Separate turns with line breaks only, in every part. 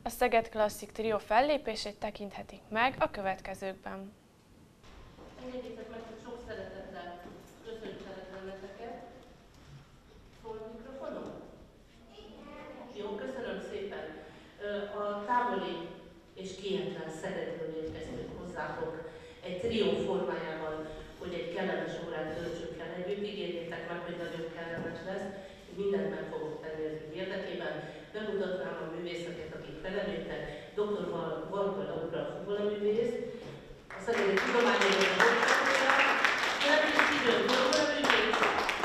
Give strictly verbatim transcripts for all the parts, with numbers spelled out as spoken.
A Szeged Klasszik Trio fellépését tekinthetik meg a következőkben.
Engedjétek meg, hogy sok szeretettel köszöntelek benneteket. Szól a mikrofonom? Jó, köszönöm szépen. A távoli és kietlen Szegedről érkeztünk hozzátok egy trió formájában, hogy egy kellemes órát töltsünk el együtt. Ígérjétek meg, hogy nagyon kellemes lesz. Mindent meg fogok tenni az ügy érdekében. Bemutatnám a művészeket, akik felemértek. doktor Varga Laura fuvolaművész, a Szegedi Tudományegyetem doktorja, Szerelés Időn fuvolaművész,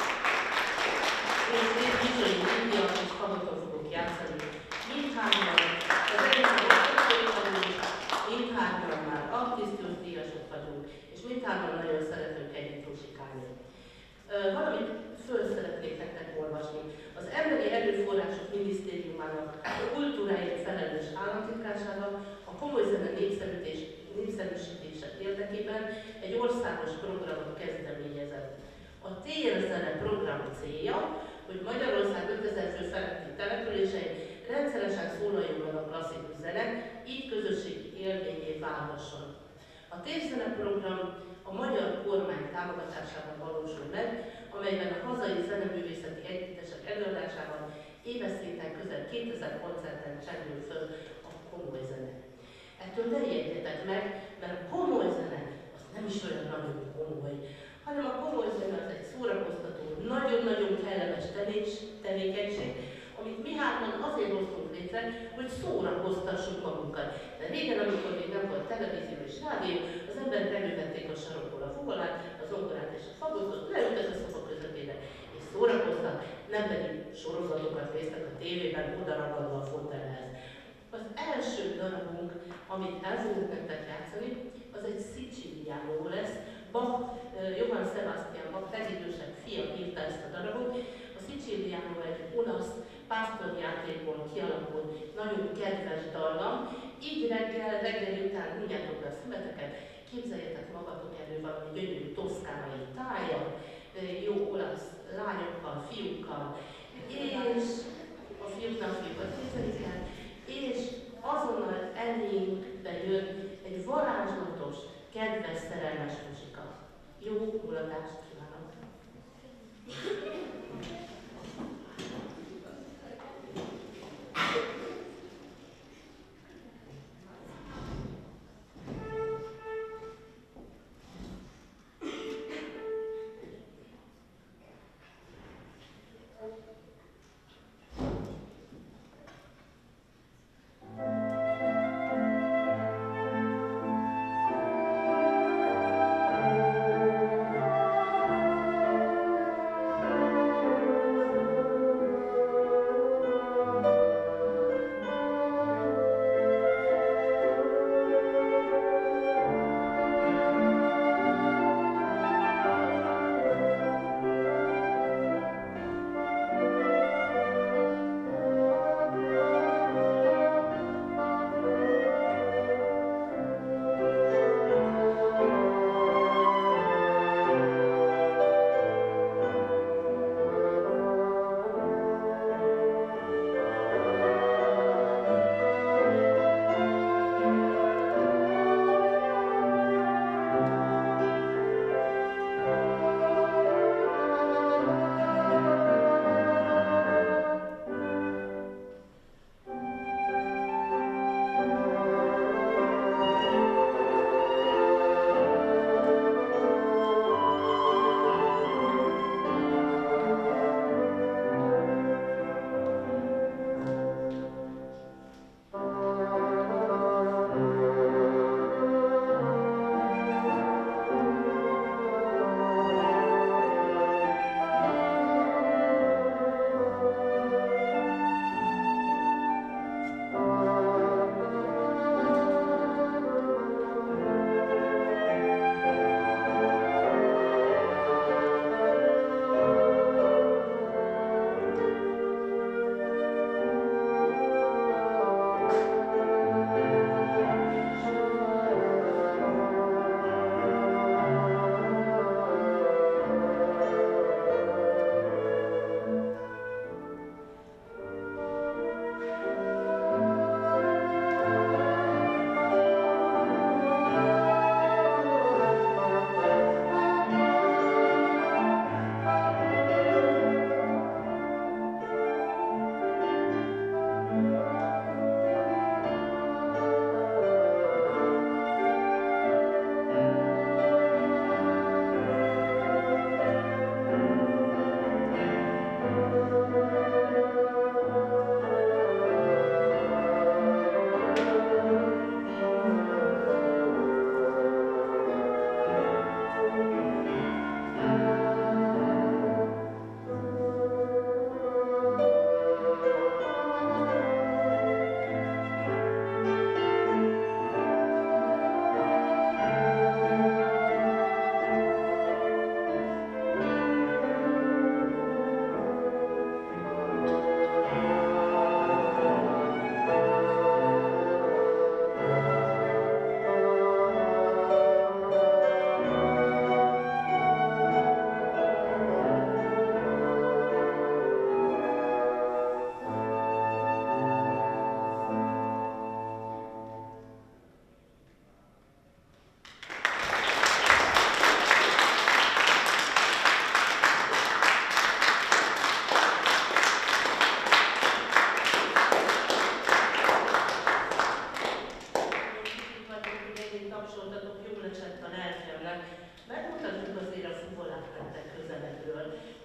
és én Bizsai India és Fagoton fogok játszani. Mindhárman az egyetem oktatói vagyunk, mindhárman már aktisztius díjasok vagyunk, és mindhárman nagyon szeretünk együtt muzsikálni. Valamit föl szeretnék nektek olvasni. Az Emberi Erőforrások Minisztériumának a kultúráért felelős államtitkársága a komoly zene népszerűtés, népszerűsítése érdekében egy országos programot kezdeményezett. A té er zene program célja, hogy Magyarország ötezer fő feletti településein rendszeresen szólaljon a klasszikus zene, így közösségi élményé válhasson. A té er zene program a magyar kormány támogatásával valósul meg, amelyben a hazai zeneművészeti együttesek előadásában éves szinten közel kétezer koncerten csendül föl a komoly zene. Ettől ne ijedjetek meg, mert a komoly zene az nem is olyan nagyon komoly, hanem a komoly zene az egy szórakoztató, nagyon-nagyon kellemes tevékenység, amit mi hárman azért hoztunk létre, hogy szórakoztassuk magunkat. De régen, amikor még nem volt televízió és rádió, az emberek elővették a sarokból a fuvolát, az zongorát és a fagotot, leültek a szoba közepére és szórakoztak, nem pedig sorozatokat néztek a tévében, odaragadva a fotelhez. Az első darabunk, amit el fogunk nektek játszani, az egy Siciliano lesz. Bach, Johann Sebastian Bach legidősebb fia írta ezt a darabot. A Siciliano egy olasz pásztorjátékból kialakult, nagyon kedves dallam. Így reggel, reggel után húgyjátok be a szemeteket, képzeljetek magatok elő valami gyönyörű toszkánai tájat, jó olasz lányokkal, fiúkkal, és a fiúknak fiúkat képzelik el, és azonnal elénkbe jön egy varázslatos, kedves, szerelmes muzsika. Jó mulatást kívánok!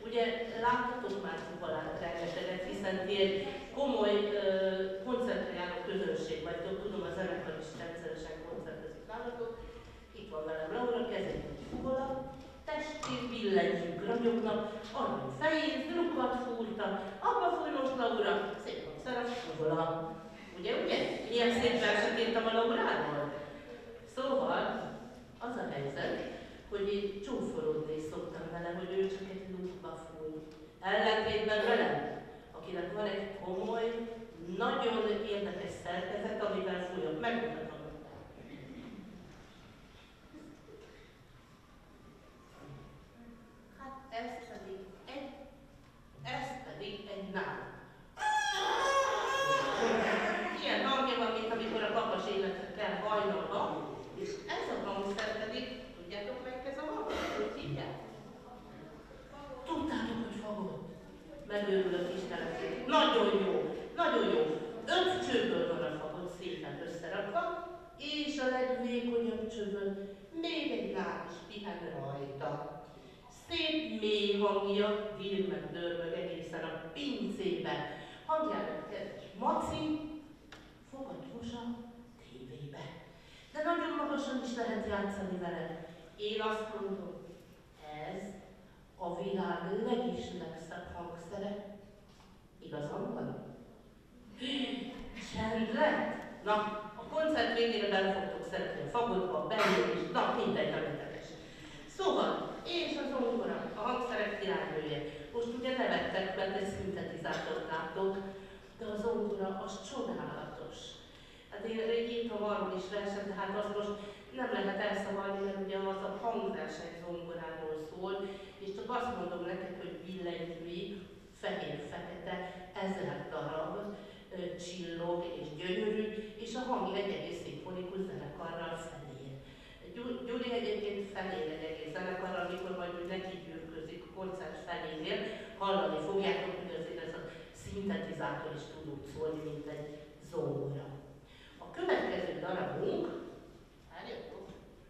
Ugye láttatok már fuvalát rengeteget, hiszen ti egy komoly uh, koncertre járó közönség vagytok, tudom, a zenekar is rendszeresen koncertezik nálatok. Itt van velem Laura, kezét egy fuvala, testén billentyűk ragyognak, arra fejét, drukat fúrtak, abba fúj most Laura, szép hangszeres fuvala. Ugye, ugye? Ilyen szép verset írtam a Lauráról. Szóval az a helyzet, hogy én csúfolódni is szoktam vele, hogy ő csak egy lukba fúj. Ellentétben velem, akinek van egy komoly, nagyon érdekes szerkezet, amivel fújok. Megmutatom. Hát ez pedig egy, ez pedig egy nál. Ilyen hangja van, mint amikor a kapas életre kell hajnalba, és ez a hangszer pedig, tudjátok melyik ez a hang? Hogy hívják? Tudtátok, hogy fagott? Megőrülök Istenet. Nagyon jó, nagyon jó. Öt csőből van a fagot szépen összerakva, és a legvékonyabb csőből még egy nál is pihen rajta. Szép mély hangja, dír meg dörmög egészen a pincébe. Hangjának kedves Maci, fogat mos a tévébe. De nagyon magasan is lehet játszani vele. Én azt mondom, ez a világ legislegszebb hangszere. Igazam van? Csend lett? Na, a koncert végére bele fogtok szeretni a fagotba, belül is, na, mindegy, nem érdekes. Szóval, és az zongora, a hangszerek királynője. Most ugye nevettek, mert egy szintetizátort láttok, de a zongora az csodálatos. Hát én írtam arról is verset, de hát azt most nem lehet elszavalni, mert ugye az a hangverseny zongoráról szól, és csak azt mondom neked, hogy billentyűi, fehér-fekete, ezer darab, csillog és gyönyörű, és a hang egy egész szimfonikus zenekarral felér. Gyuri egyébként felér egy egész zenekarral, amikor majd úgy neki gyűrközik a koncert felénél, hallani fogjátok, hogy azért ez a szintetizátor is tud úgy szólni, mint egy zongora. A következő darabunk, várjatok,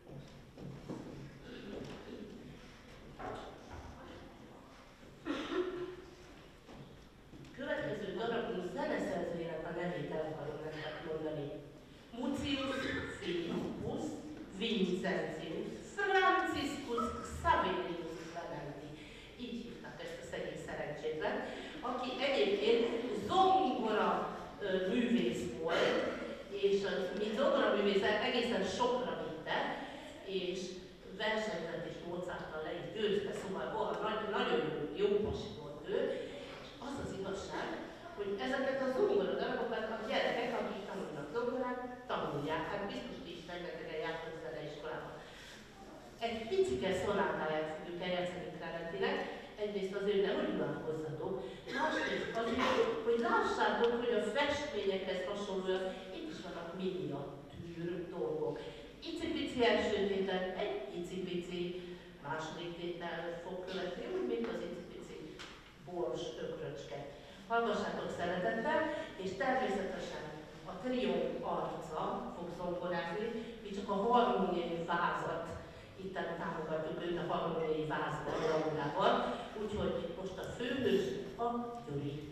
következő darabunk zeneszerzőjének a nevét el akarom nektek mondani. Mucius Philippus Vincentius Franciscus Xaverius Clementi. Így hívták ezt a szegény szerencsétlen, aki egyébként zongora ö, művész volt, és az, mint zongora művész egészen sokra vitte, és versenyzett és Mozarttal le is győzte, szóval volt, nagy, nagyon jó, jó pasi volt ő. És az az igazság, hogy ezeket a zongora darabokat a gyerekek, akik tanulnak zongorát, tanulják. Hát biztos ti is rengetegen jártok zeneiskolában. Egy picike szonátáját fogjuk eljátszani Clementinek, egyrészt azért nem, hogy unatkozzatok, másrészt azért, hogy lássátok, hogy a festményekhez hasonlóan itt is vannak miniatűr dolgok. Icipici első tétel, egy icipici második tétel fog követni, úgy mint az icipici bors ökröcske. Hallgassátok szeretettel, és természetesen a trió arca fog zongorázni, mi csak a harmóniai vázat itten támogatjuk őt a harmóniai vázban, Laurával, úgyhogy most a főhős a Gyuri.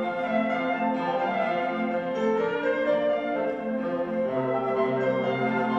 Thank you.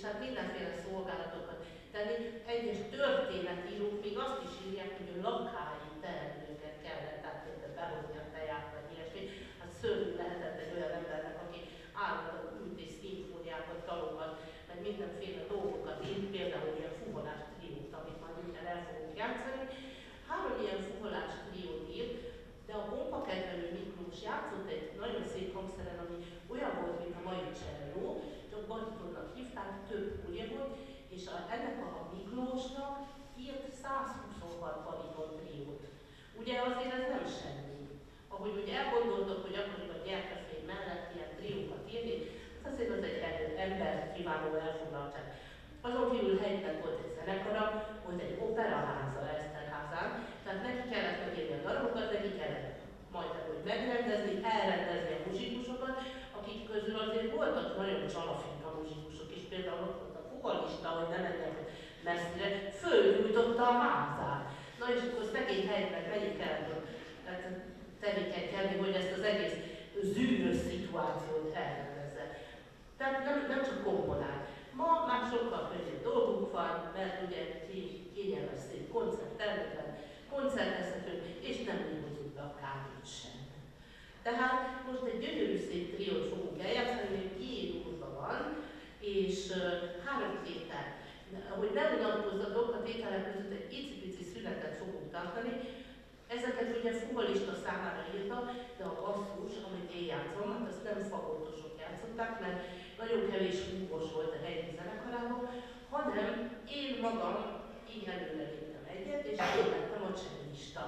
és hát mindenféle szolgálatokat tenni. Egyes történetírók még azt is írják, hogy a lakályi teendőket kellett, tehát például behozni a teját, vagy ilyesmi. Hát szörnyű lehetett egy olyan embernek, aki állandóan ült és szimfóniákat, talokat, meg mindenféle dolgokat írt, például ilyen fuvolás triót, amit majd minden el fogunk játszani. Három ilyen fuvolás triót írt, de a pompakedvelő Miklós játszott egy nagyon szép hangszeren, ami olyan volt, mint a mai cselló, csak baritonnak hívták, több húrja volt, és a, ennek a Miklósnak írt százhuszonhat bariton triót. Ugye azért ez nem semmi. Ahogy ugye elgondoltok, hogy akkoriban a gyerkefény mellett ilyen triókat írni, az azért az egy ember kívánó elfoglaltság. Azon kívül helyben volt egy zenekara, volt egy operaháza Eszterházán, tehát neki kellett megírni a darabokat, neki kellett majd hogy megrendezni, elrendezni a muzsikusokat, akik közül azért voltak nagyon csalafink a muzsikusok, és például ott volt a fogalista, hogy nem menjek messzire, fölgyújtotta a házát. Na és akkor szegény helyben mennyi kellett tevékenykedni, hogy ezt az egész zűrös szituációt elrendezze. Tehát nem, nem csak komponál. Ma már sokkal könnyebb dolgunk van, mert ugye kényelmes szép koncerttermekben koncertezhetünk, és nem mi hozunk be a kávét sem. Tehát most egy gyönyörű szép triót fogunk eljátszani, még kiírulva van, és uh, három tétel. Ahogy nem unatkozzatok, a tételek között egy icipici szünetet fogunk tartani. Ezeket ugye fuvalista számára írta, de a basszus, amit én játszom, hát azt nem fagottosok játszották, mert nagyon kevés húgos volt a helyi zenekarában, hanem én magam így előre léptem egyet, és én lettem a csellista.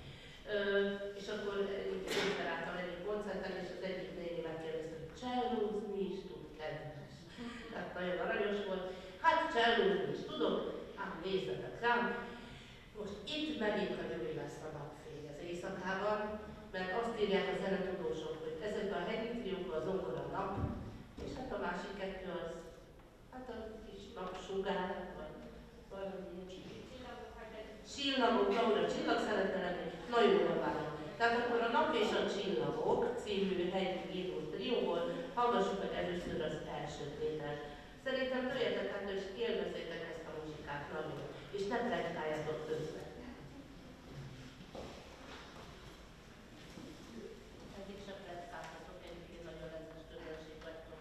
És akkor konferáltam egyik koncerten, és az egyik néni megkérdezte, hogy csellózni is tud, kedves. Tehát nagyon aranyos volt. Hát csellózni is tudok, hát nézzetek rám. Most itt megint a gyömi lesz a napfény az éjszakában, mert azt írják a zenetudósok, hogy ezekben a hegyi triókban az zongora nap, és hát a másik kettő az, hát a kis napsugár, vagy valami ilyen csillagok, ahol a csillag szeretne lenni, na jól várom. Tehát akkor a Nap és a Csillagok című helyi író trióból hallgassuk meg először az első tételt. Szerintem tőjetek át, és élvezzétek ezt a muzsikát nagyon, és ne plegykáljatok közben. Egyik sem plegykáltatok, egyébként nagyon rendes közönség vagytok.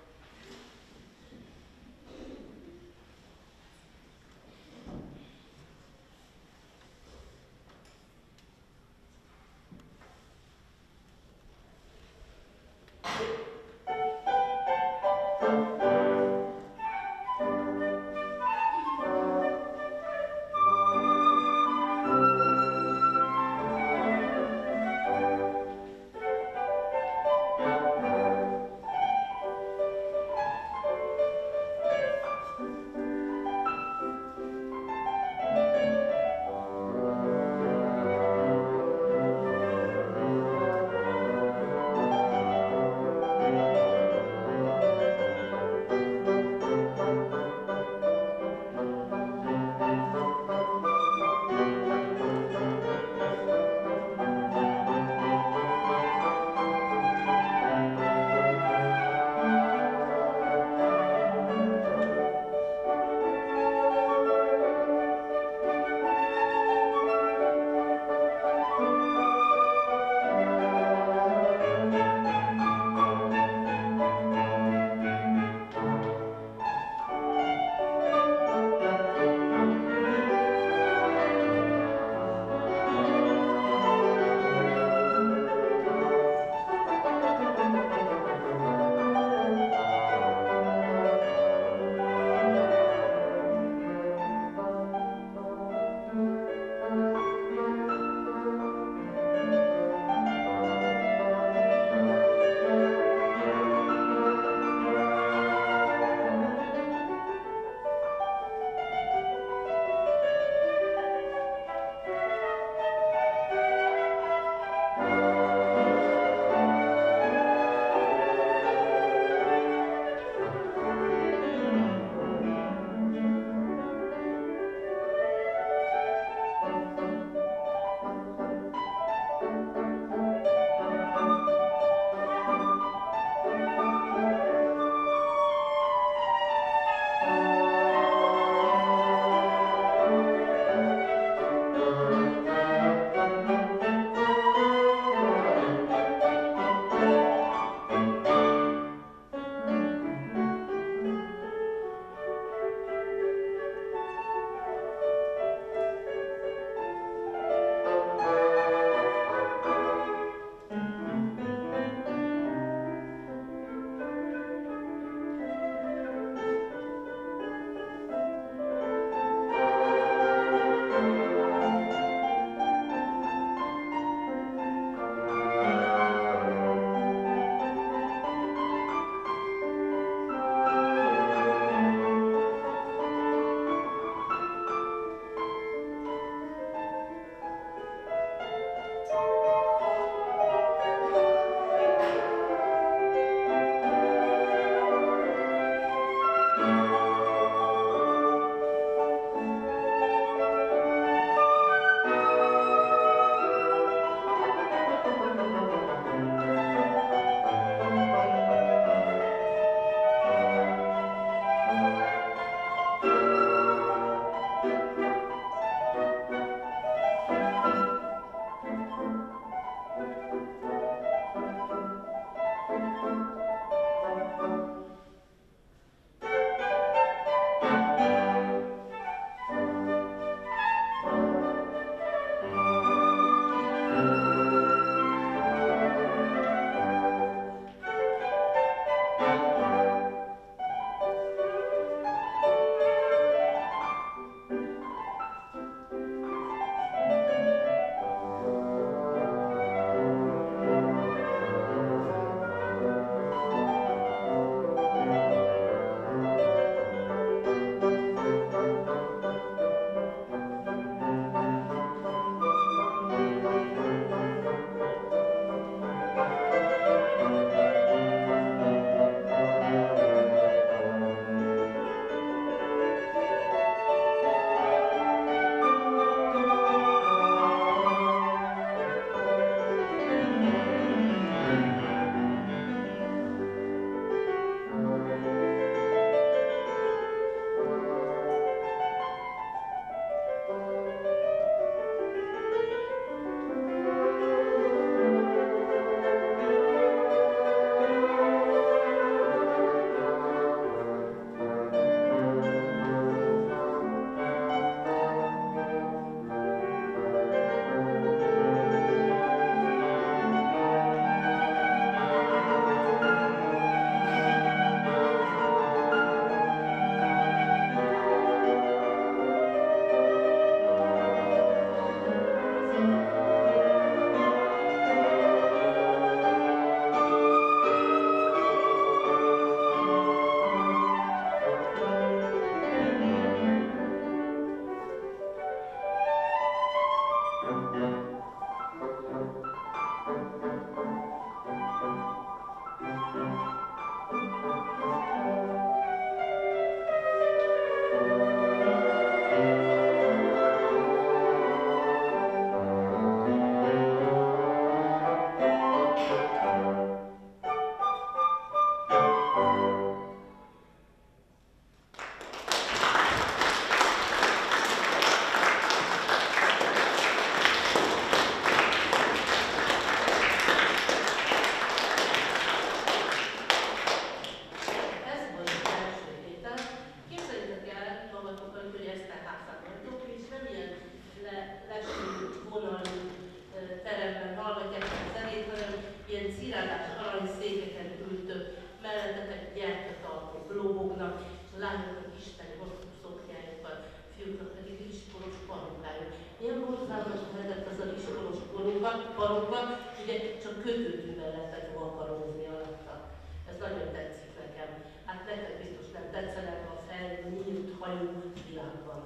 parokban, ugye csak kötőtűvel lehetett vakarózni alatta. Ez nagyon tetszik nekem. Hát nektek biztos nem tetszene a felnyílt hajú világban.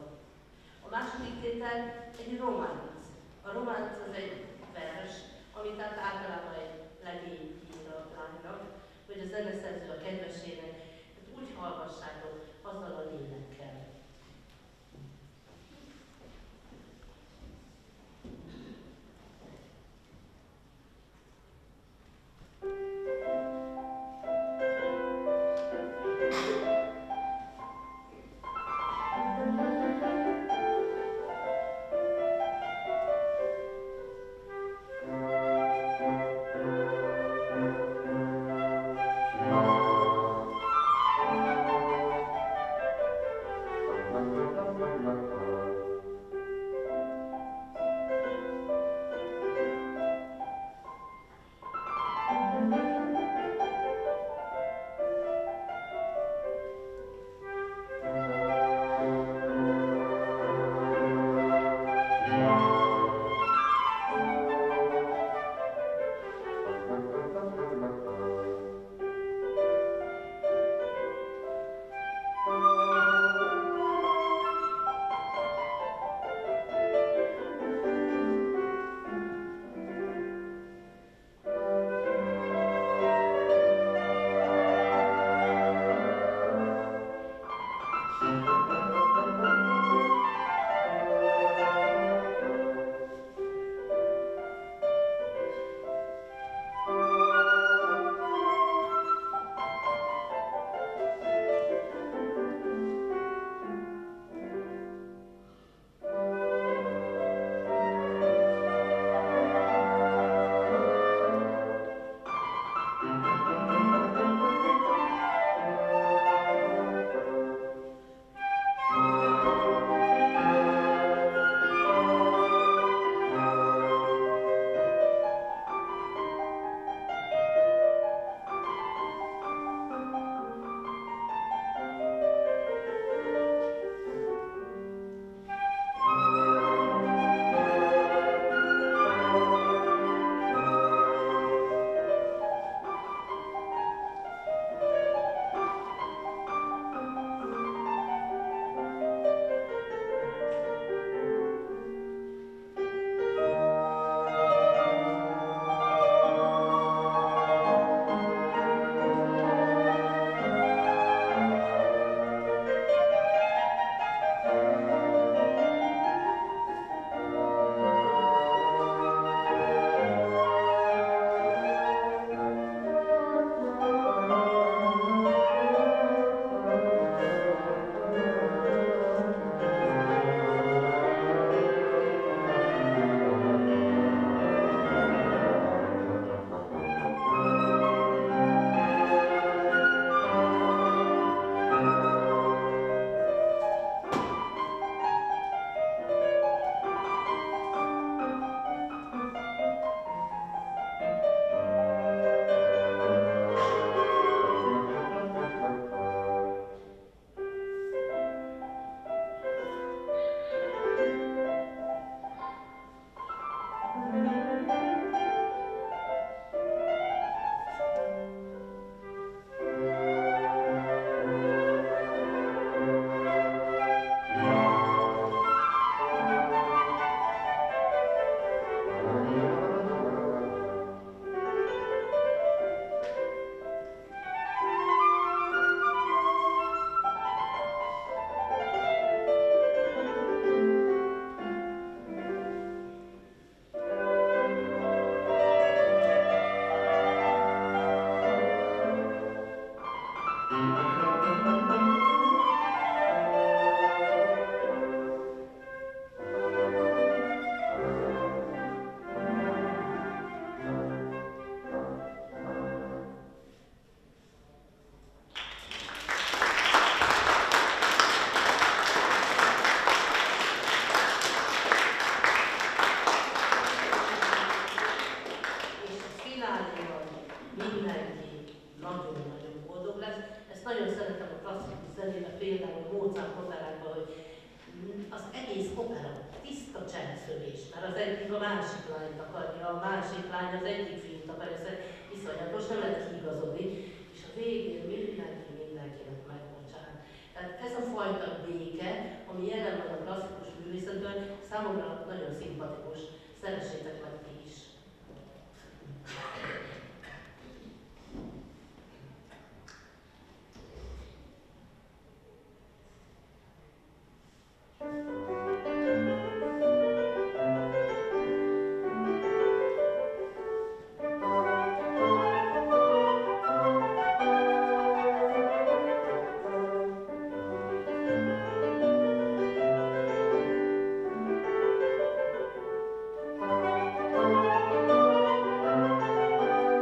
A második tétel egy románc. A románc az egy vers, amit hát általában egy legény ír a lánynak, vagy a zeneszerző a kedvesének. Hát úgy hallgassátok azzal a lélekkel. zenében, például Mozart operákban, hogy az egész opera tiszta a csenszövés, mert az egyik a másik lányt akarja, a másik lány az egyik fiút akarja, szóval iszonyatos, nem lehet kiigazodni, és a végén mindenki mindenkinek megbocsát. Tehát ez a fajta béke, ami jelen van a klasszikus művészetben, számomra nagyon szimpatikus. Szeressétek meg ti is!
Thank you.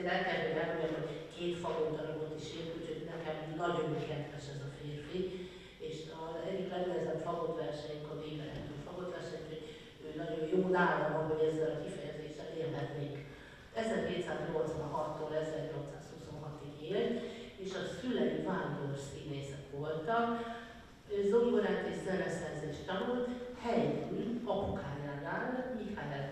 azért el kell, hogy elmondjam, hogy két fagon darabot is írt, úgyhogy nekem nagyon kedves ez a férfi, és az egyik legnehezebb fagottversenyünk a Weber-től fagottverseny, hogy ő nagyon jó nálam, hogy ezzel a kifejezéssel élhetnék. ezerhétszáznyolcvanhattól ezernyolcszázhuszonhatig élt, és a szülei vándor színészek voltak. Zongorát és zeneszerzést tanult Haydn apukájánál, Michael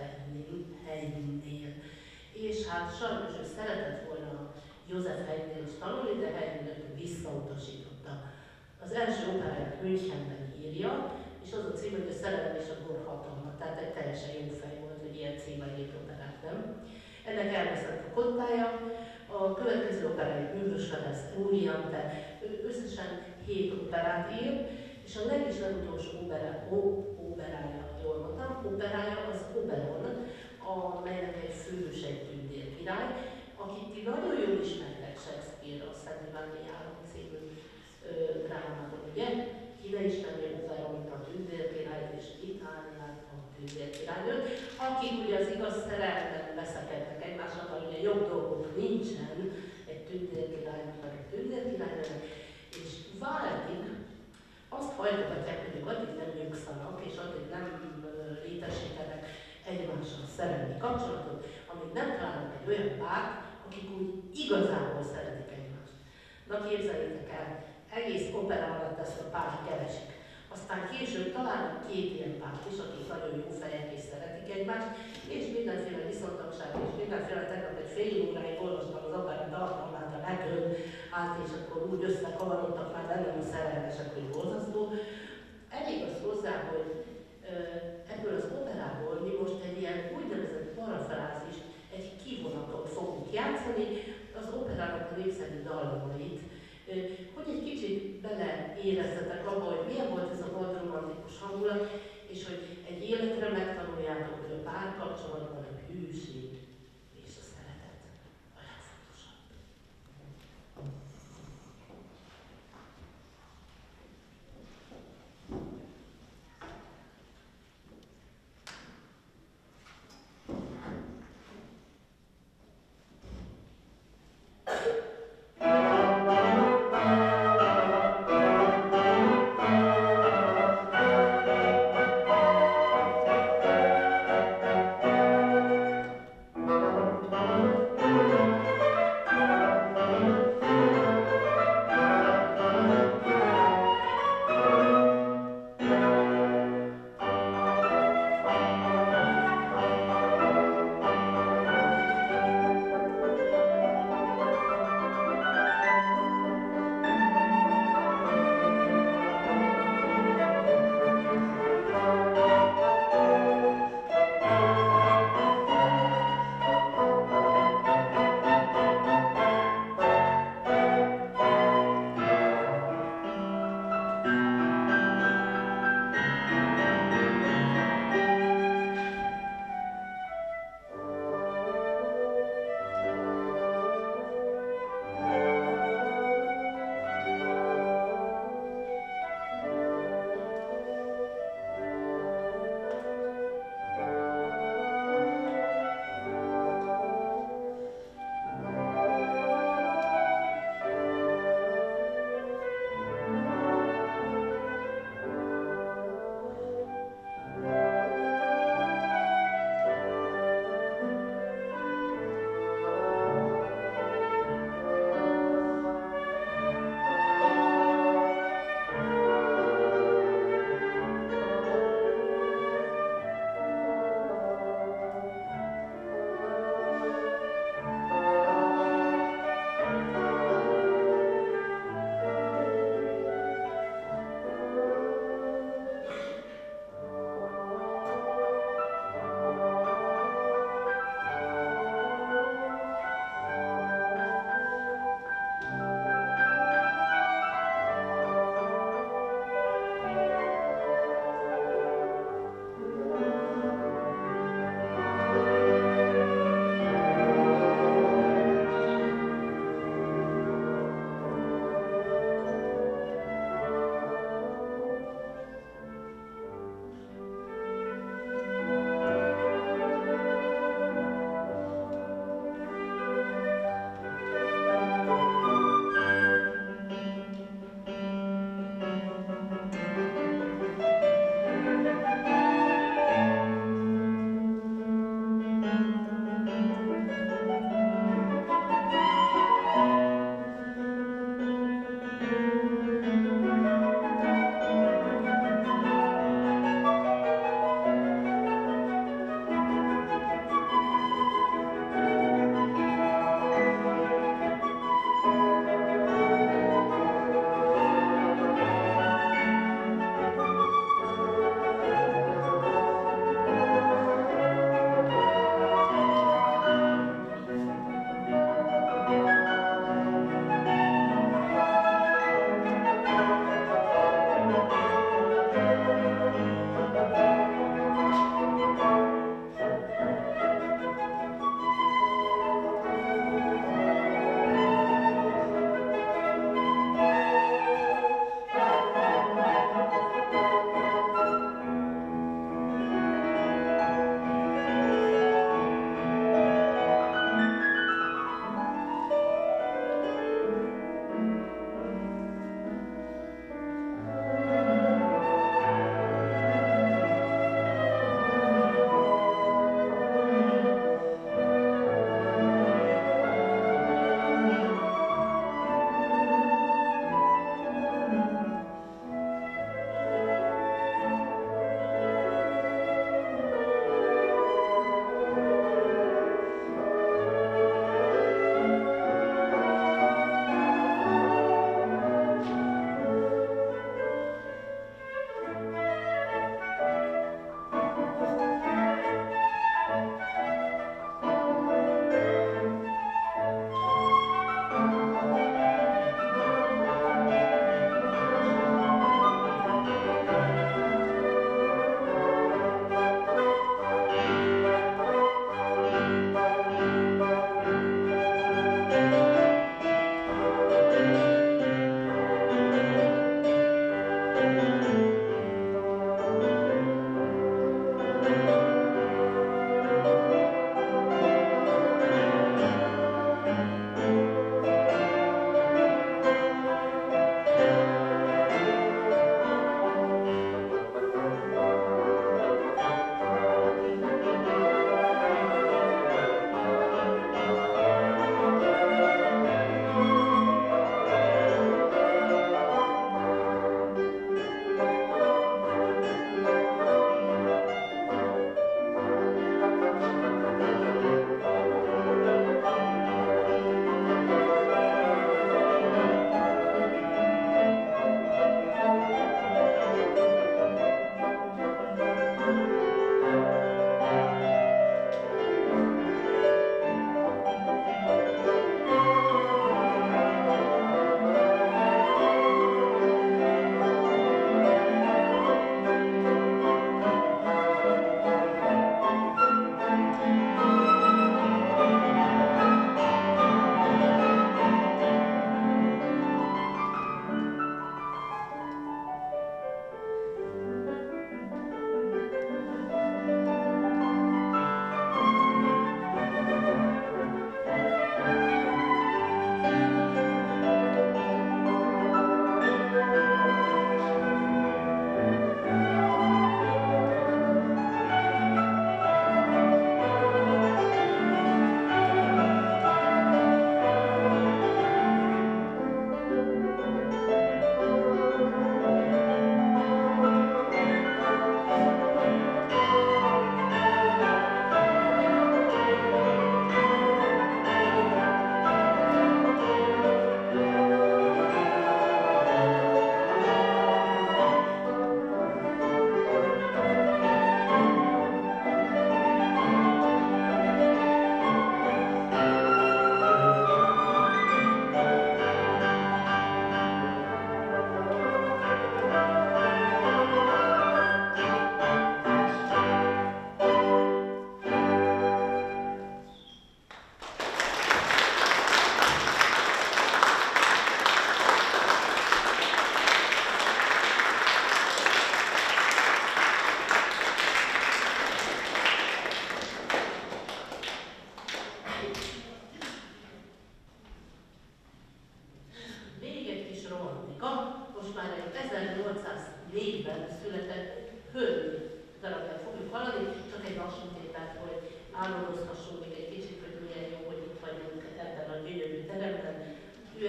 Haydnnél. És hát sajnos ő szeretett volna József Haydnnél is tanulni, de Haydn visszautasította. Az első operáját Münchenben írja, és az a cím, hogy a Szerelem és a borhatalma, tehát egy teljesen jó fej volt, hogy ilyen címmel írt operát, nem? Ennek elveszett a kottája, a következő operája Bűvös Ferenc Úriante, összesen hét operát ír, és a legis legutolsó opera, operája, jól mondtam, operája az Oberon, amelynek egy főhős egy tündérkirály, akit ti nagyon jól ismertek Shakespeare a Szent Iványi Álom című drámában, ugye? Ki ne ismerné Oberont, a tündérkirályt és Itáliát, a tündérkirálynőt, akik ugye az igaz szerelmen veszekednek egymásnak, mert ugye jobb dolgok nincsen egy tündérkirálynak, meg egy tündérkirálynőnek, és váltig azt hajtogatják, hogy ők addig nem nyugszanak, és addig nem létesítenek egymással szerelmi kapcsolatot, amíg nem találnak egy olyan párt, akik úgy igazából szeretik egymást. Na képzeljétek el, egész opera alatt ezt a párt keresik. Aztán később találnak két ilyen párt is, akik nagyon jó fejek és szeretik egymást, és mindenféle viszontagság, és mindenféle tegnap egy fél óráig olvastam az opera tartalmát a netről, át, és akkor úgy összekavarodtak már bennem a szerelmesek, hogy borzasztó. Elég az hozzá, hogy ebből az operából mi most egy ilyen úgynevezett parafrázis, egy kivonatot fogunk játszani, az operának a népszerű dallamait, hogy egy kicsit beleérezzetek abba, hogy milyen volt ez a vadromantikus hangulat, és hogy egy életre megtanuljátok, hogy a párkapcsolatban a hűség és a szeretet a legfontosabb.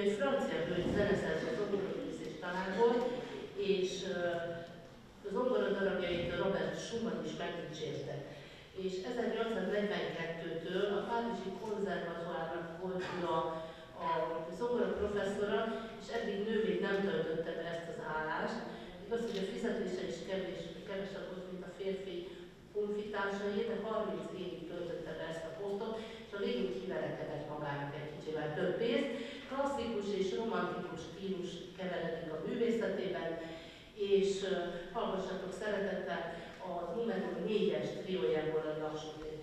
egy francia bölcs zeneszerző zongoraművész és tanár volt, és zongoradarabjait Robert Schumann is megdicsérte. És ezernyolcszáznegyvenkettőtől a Párizsi Konzervatóárnak volt a, a zongora professzora, és eddig nővény nem töltötte be ezt az állást. Igaz, hogy a fizetése is kevés, kevesebb volt, mint a férfi honfitársai, de harminc évig töltötte be ezt a posztot, és a végén kiverekedett magának egy kicsivel több pénzt. Klasszikus és romantikus stílus keveredik a művészetében, és uh, hallgassatok szeretettel a numerum négyes triójából a lassú tétel.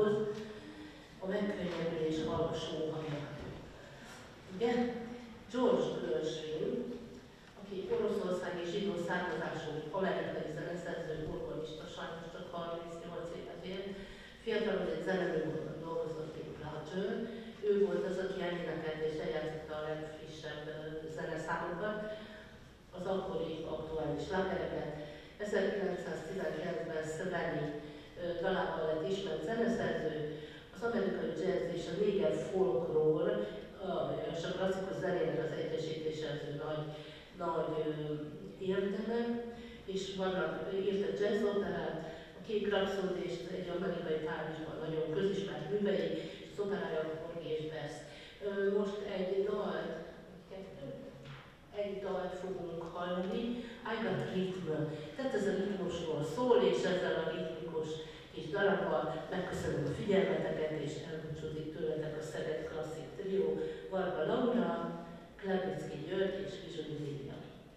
számához a megkönnyebbülés alsó hangja. Ugye? George Gershwin, aki oroszországi zsidó származású amerikai zeneszerző, organista, sajnos csak harmincnyolc évet élt, fiatalon egy zeneműsorban dolgozott, mint Roger. Ő volt az, aki elénekelt és eljátszotta a legfrissebb zeneszámokat, az akkori aktuális slágereket. ezerkilencszáztizenkilencben Szeveni dalával lett ismert zeneszerző, az amerikai jazz és a néger folkról és a klasszikus zenének az egyesítése az ő nagy, nagy érdeme, és vannak, írt a jazz operát, a Kék Rhapsody és egy amerikai Párizsban nagyon közismert művei, és az operája Porgy és Bess. Most egy dalt, egy dalt fogunk hallani, I Got Rhythm. Tehát ez a ritmusról szól, és ezzel a ritmikus kis darabbal megköszönöm a figyelmeteket, és elbúcsúzik tőletek a Szeged Klasszik Trió, Varga Laura, Klepicki György és Vizsonyi Lídia.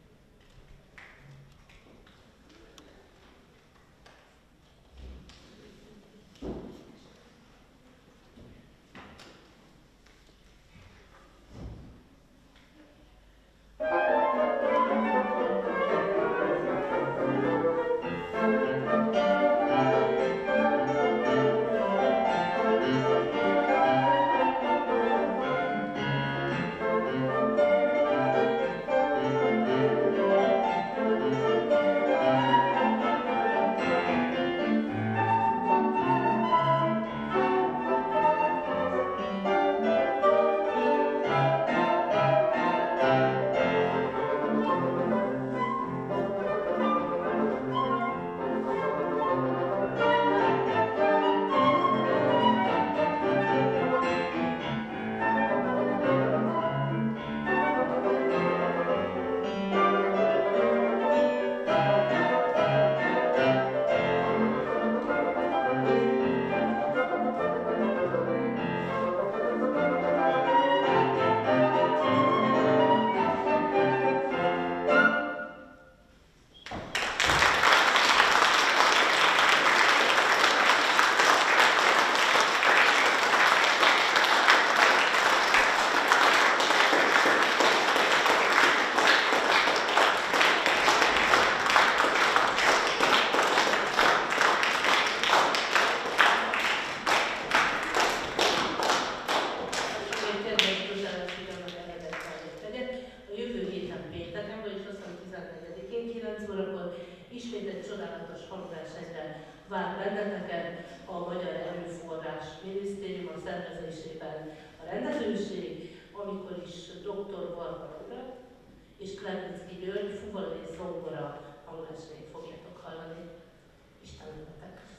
Ismét egy csodálatos hangversenyre vár benneteket a Magyar Erőforrás Minisztérium a szervezésében a rendezőség, amikor is doktor Varga Laura és Klepicki György fuvala és zongora hangversenyt fogjátok hallani. Isten veletek!